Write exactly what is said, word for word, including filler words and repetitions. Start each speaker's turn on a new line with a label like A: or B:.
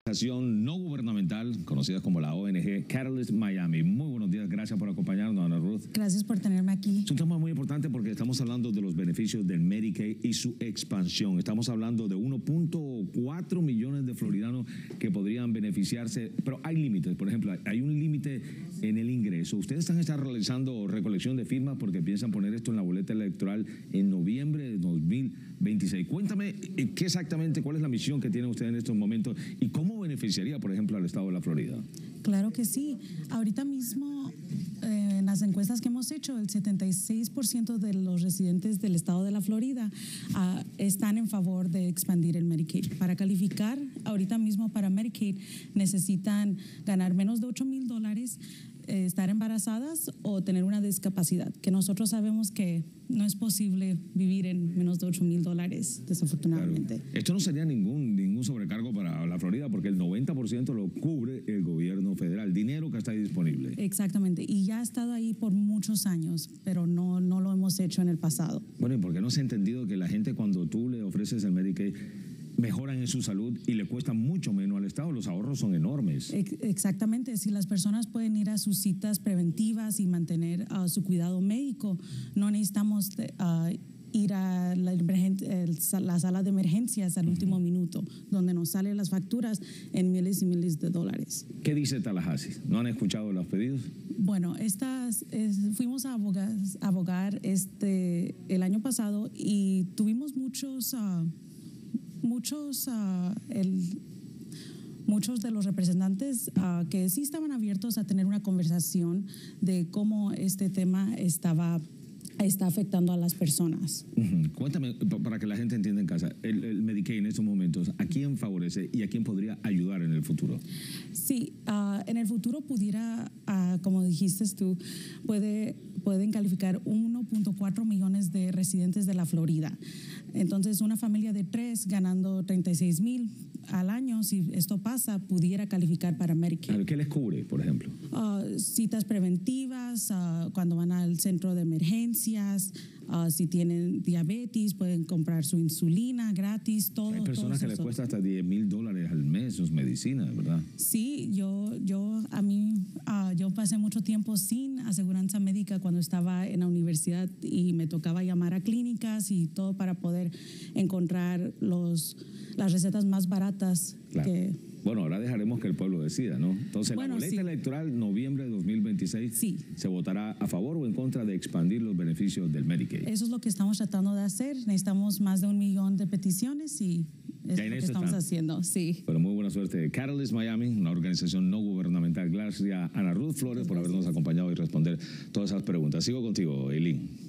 A: Organización no gubernamental, conocida como la O N G Catalyst Miami. Muy buenos días, gracias por acompañarnos, Ana Ruth.
B: Gracias por tenerme aquí.
A: Es un tema muy importante porque estamos hablando de los beneficios del Medicaid y su expansión. Estamos hablando de uno punto cuatro millones de floridanos que podrían beneficiarse, pero hay límites. Por ejemplo, hay un límite en el ingreso. Ustedes están, están realizando recolección de firmas porque piensan poner esto en la boleta electoral en noviembre de dos mil veintiséis. Cuéntame qué exactamente, cuál es la misión que tienen ustedes en estos momentos y cómo beneficiaría, por ejemplo, al estado de la Florida.
B: Claro que sí. Ahorita mismo, eh, en las encuestas que hemos hecho, el setenta y seis por ciento de los residentes del estado de la Florida uh, están en favor de expandir el Medicaid. Para calificar ahorita mismo para Medicaid necesitan ganar menos de ocho mil dólares, eh, estar embarazadas o tener una discapacidad, que nosotros sabemos que no es posible vivir en menos de ocho mil dólares, desafortunadamente.
A: Claro. Esto no sería ningún, ningún sobrecargo para la Florida porque el noventa por ciento lo cubre el gobierno federal, dinero que está ahí disponible.
B: Exactamente, y ya ha estado ahí por muchos años, pero no, no lo hemos hecho en el pasado.
A: Bueno, ¿y por qué no se ha entendido que la gente cuando tú le ofreces el Medicaid mejoran en su salud y le cuesta mucho menos al Estado? Los ahorros son enormes.
B: Exactamente, si las personas pueden ir a sus citas preventivas y mantener uh, su cuidado médico, no necesitamos uh, ir a la, la sala de emergencias al último minuto, donde nos salen las facturas en miles y miles de dólares.
A: ¿Qué dice Tallahassee? ¿No han escuchado los pedidos?
B: Bueno, estas, es, fuimos a abogar, a abogar este, el año pasado y tuvimos muchos... Uh, Muchos, uh, el, muchos de los representantes uh, que sí estaban abiertos a tener una conversación de cómo este tema estaba está afectando a las personas.
A: Uh-huh. Cuéntame, para que la gente entienda en casa, el, el Medicaid en estos momentos, ¿a quién favorece y a quién podría ayudar en el futuro?
B: Sí, uh, en el futuro pudiera, uh, como dijiste tú, puede, pueden calificar uno punto cuatro millones de residentes de la Florida. Entonces, una familia de tres ganando treinta y seis mil al año, si esto pasa, pudiera calificar para Medicaid.
A: ¿Qué les cubre, por ejemplo?
B: Uh, citas preventivas, uh, cuando van al centro de emergencias, uh, si tienen diabetes, pueden comprar su insulina gratis, todo.
A: Hay personas que les cuesta hasta diez mil dólares al mes sus medicinas, ¿verdad?
B: Sí, yo, yo, a mí, uh, yo pasé mucho tiempo sin aseguranza médica cuando estaba en la universidad y me tocaba llamar a clínicas y todo para poder encontrar los, las recetas más baratas.
A: Claro.
B: Que,
A: bueno, ahora dejaremos que el pueblo decida, ¿no? Entonces,
B: bueno,
A: la boleta
B: sí.
A: electoral, noviembre de dos mil veintiséis,
B: sí.
A: ¿se votará a favor o en contra de expandir los beneficios del Medicaid?
B: Eso es lo que estamos tratando de hacer. Necesitamos más de un millón de peticiones y es lo que estamos están. haciendo. Sí.
A: Pero muy buena suerte. Catalyst Miami, una organización no gubernamental. Gracias a Ana Ruth Flores por habernos acompañado y responder todas esas preguntas. Sigo contigo, Eileen.